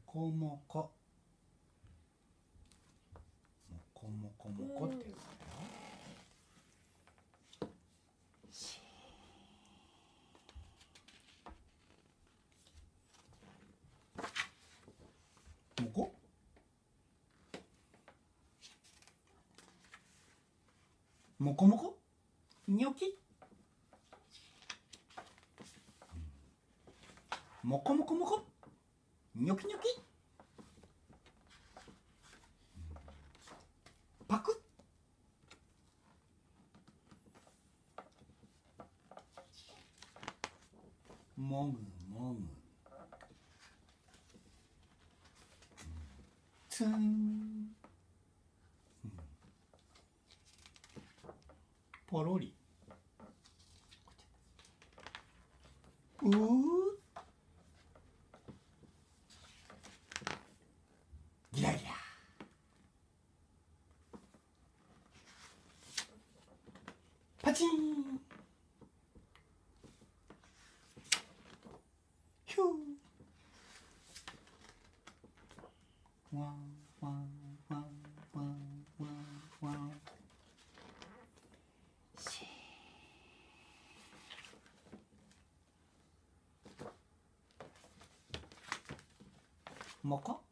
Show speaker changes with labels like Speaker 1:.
Speaker 1: こもこもこもこもこってやつだよ。もこもこもこにょきもこもこもこにょきにょきパクもぐもぐつんポロリうーギラギラパチンヒューワンワンワンワンワンワンシーもこ